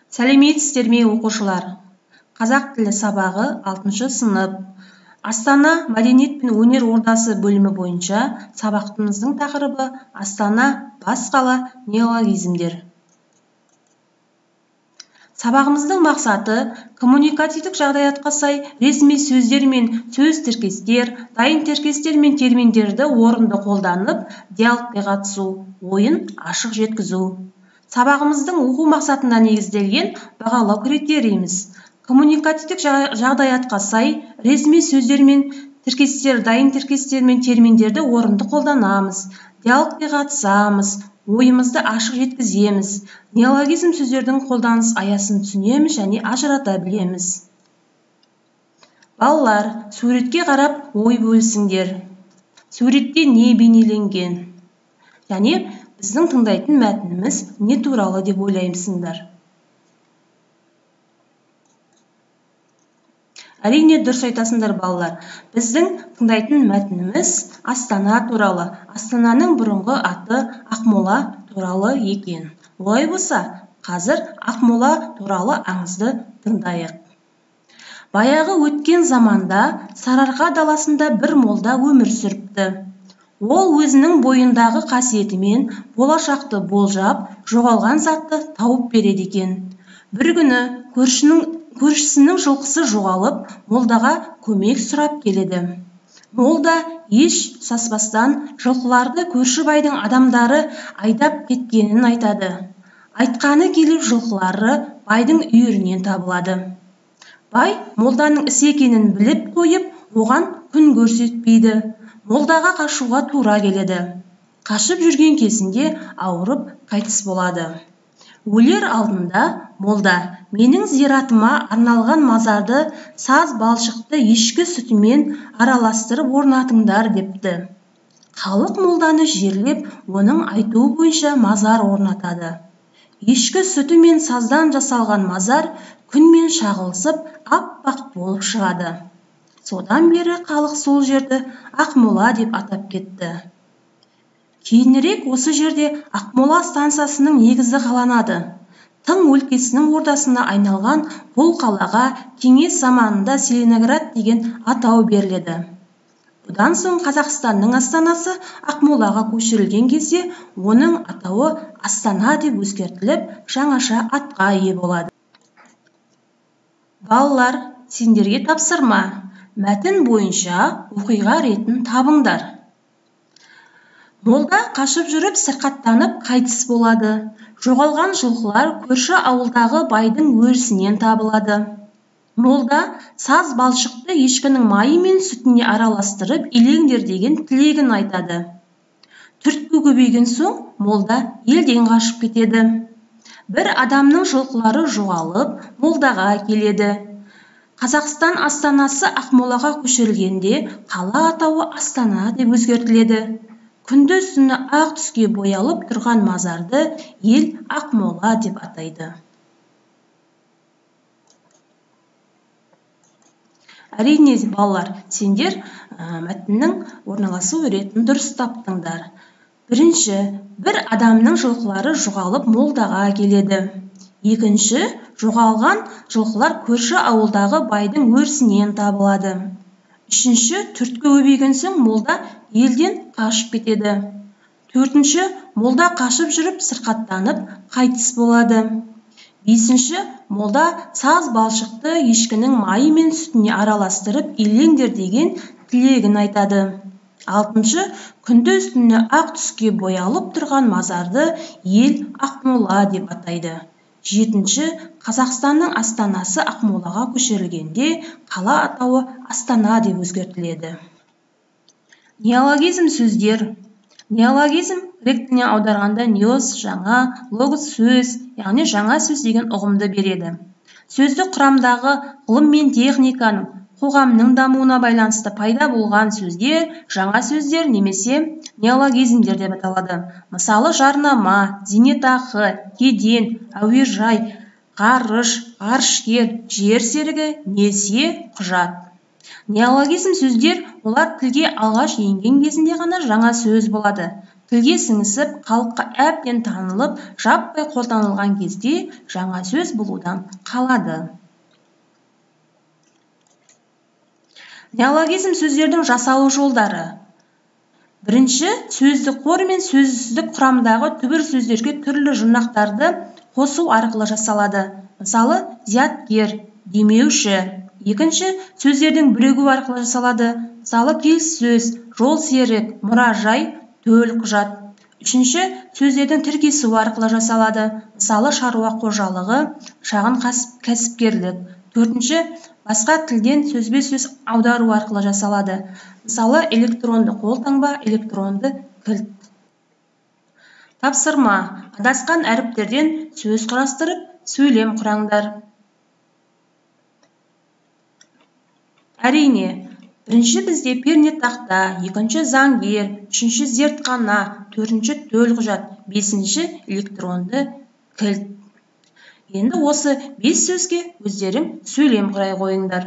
Сәлеметсіздер ме оқушылар? Қазақ тілі сабағы 6 сынып. Астана мәдениет пен өнер ордасы бөлімі бойынша сабақтымыздың тақырыбы Астана бас қала неологизмдер. Сабағымыздың мақсаты коммуникативтік жағдаятқа сай ресми сөздер мен сөз тіркестер, дайын тіркестер мен терминдерді орынды қолданып, диалогқа қатысу, ойын ашық жеткізу. Сабағымыздың оқу мақсатына негізделген бағалау критерийіміз. Коммуникативтік жағдаятқа сай ресми сөздер мен тіркестер, дайын тіркестер мен терминдерді орынды қолданамыз, диалогқа қатысамыз, ойымызды ашық жеткіземіз, неологизм сөздердің қолданыс аясын түсінеміз және ажырата білеміз. Балалар, суретке қарап ой бөлісіңдер. Суретте не бейнеленген? Және біздің тыңдайтын мәтініміз не туралы деп ойлаймысыңдар? Әрине дұрыс айтасыңдар балалар. Біздің тыңдайтын мәтініміз Астана туралы. Астананың бұрынғы аты Ақмола туралы екен. Олай болса, қазір Ақмола туралы аңызды тыңдайық. Баяғы өткен заманда Сарыарқа даласында бір молда өмір сүріпті. Ол өзінің бойындағы қасиетімен болашақты болжап, жоғалған затты тауып береді екен. Бір күні көршісінің жылқысы жоғалып, молдаға көмек сұрап келеді. Молда еш саспастан жылқыларды көрші байдың адамдары айдап кеткенін айтады. Айтқаны келіп жылқылары байдың үйірінен табылады. Бай молданың іс екенін біліп қойып, оған күн көрсетпейді. Молдаға қашуға тура келеді. Қашып жүрген кезінде ауырып қайтыс болады. Өлер алдында молда, менің зиратыма арналған мазарды саз балшықты ешкі сүтімен араластырып орнатыңдар депті. Халық молданы жерлеп, оның айтуы бойынша мазар орнатады. Ешкі сүті мен саздан жасалған мазар күнмен шағылысып, аппақ болып шығады. Содан бері халық сол жерді Ақмола деп атап кетті. Кейінірек осы жерде Ақмола станциясының негізі қаланады. Тың өлкесінің ордасына айналған бұл қалаға кеңес заманында Целиноград деген атау беріледі. Бұдан соң Қазақстанның астанасы Ақмолаға көшірілген кезде оның атауы Астана деп өзгертіліп, жаңаша атқа ие болады. Балалар, сендерге тапсырма. Мәтін бойынша оқиға ретін табыңдар. Молда қашып жүріп сырқаттанып қайтыс болады. Жоғалған жылқылар көрші ауылдағы байдың өрісінен табылады. Молда саз балшықты ешкінің майы мен сүтіне араластырып илеңдер деген тілегін айтады. Түрткі көбейген соң молда елден қашып кетеді. Бір адамның жылқылары жоғалып, молдаға келеді. Қазақстан астанасы Ақмолаға көшірілгенде қала атауы Астана деп өзгертіледі. Күндіз түні ақ түске боялып тұрған мазарды ел Ақмола деп атайды. Әрине балалар, сендер мәтіннің орналасу ретін дұрыс таптыңдар. Бірінші, бір адамның жылқылары жоғалып молдаға келеді. Екінші, жоғалған жылқылар көрші ауылдағы байдың өрісінен табылады. Үшінші, түрткі көбейген соң молда елден қашып кетеді. Төртінші, молда қашып жүріп сырқаттанып қайтыс болады. Бесінші, молда саз балшықты ешкінің майы мен сүтіне араластырып илеңдер деген тілегін айтады. Алтыншы, күндіз түні ақ түске боялып тұрған мазарды ел Ақмола деп атайды. Жетінші, Қазақстанның астанасы Ақмолаға көшірілгенде қала атауы Астана деп өзгертіледі. Неологизм сөздер. Неологизм грек тіліне аударғанда неос жаңа, логос сөз, яғни жаңа сөз деген ұғымды береді. Сөздік құрамдағы ғылым мен техниканың, қоғамның дамуына байланысты пайда болған сөздер, жаңа сөздер немесе неологизмдер деп аталады. Мысалы, жарнама, зейнетақы, кеден, әуежай, ғарыш, ғарышкер, жер серігі, несие, құжат. Неологизм сөздер олар тілге алғаш енген кезінде ғана жаңа сөз болады. тілге сіңісіп, халыққа әбден танылып, жаппай қолданылған кезде жаңа сөз болудан қалады. Неологизм сөздердің жасалу жолдары. Бірінші, сөздік қор мен сөздік құрамдағы түбір сөздерге түрлі жұрнақтарды қосу арқылы жасалады. Мысалы, зияткер, демеуші. Екінші, сөздердің бірігу арқылы жасалады. Мысалы, келіссөз, жолсерік, мұражай, төлқұжат. Үшінші, сөздердің тіркесуі арқылы жасалады. Мысалы, шаруа қожалығы, шағын кәсіпкерлік. Төртінші, басқа тілден сөзбе-сөз аудару арқылы жасалады. Мысалы, электронды қолтаңба, электронды кілт. Тапсырма. Адасқан әріптерден сөз құрастырып, сөйлем құраңдар. Әрине, бірінші бізде пернетақта, екінші заңгер, үшінші зертхана, төртінші төлқұжат, бесінші электронды кілт. Енді осы 5 сөзге өздерің сөйлем құрай қойыңдар.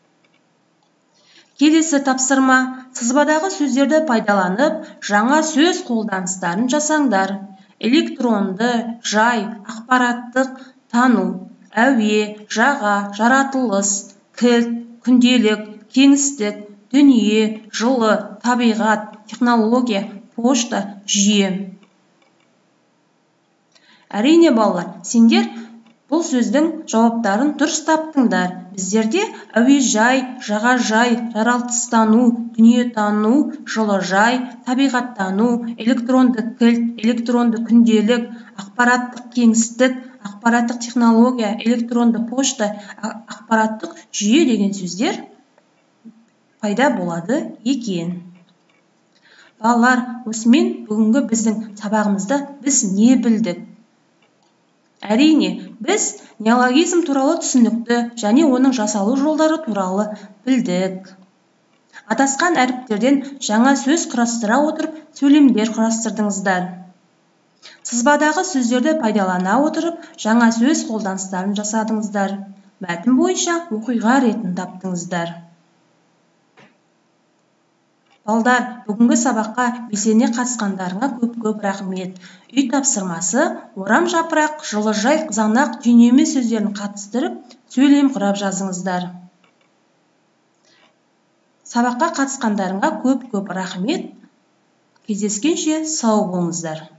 Келесі тапсырма. Сызбадағы сөздерді пайдаланып, жаңа сөз қолданыстарын жасаңдар. Электронды, жай, ақпараттық, тану, әуе, жаға, жаратылыс, кілт, күнделік, кеңістік, дүние, жылы, табиғат, технология, пошта, жүйе. Әрине балалар, сендер бұл сөздің жауаптарын дұрыс таптыңдар. Біздерде әуежай, жағажай, жаратылыстану, дүниетану, жылыжай, табиғаттану, электронды кілт, электронды күнделік, ақпараттық кеңістік, ақпараттық технология, электронды пошта, ақпараттық жүйе деген сөздер пайда болады екен. Балалар, осымен бүгінгі біздің сабағымызда біз не білдік? Әрине, біз неологизм туралы түсінікті және оның жасалу жолдары туралы білдік. Адасқан әріптерден жаңа сөз құрастыра отырып, сөйлемдер құрастырдыңыздар. Сызбадағы сөздерді пайдалана отырып, жаңа сөз қолданыстарын жасадыңыздар. Мәтін бойынша оқиға ретін таптыңыздар. Балдар, бүгінгі сабаққа белсене қатысқандарыңа көп-көп рахмет. Үй тапсырмасы, орам жапырақ, жылыжай, қызанақ, түйнеме сөздерін қатыстырып, сөйлем құрап жазыңыздар. Сабаққа қатысқандарыңа көп-көп рахмет. Кездескенше сау болыңыздар.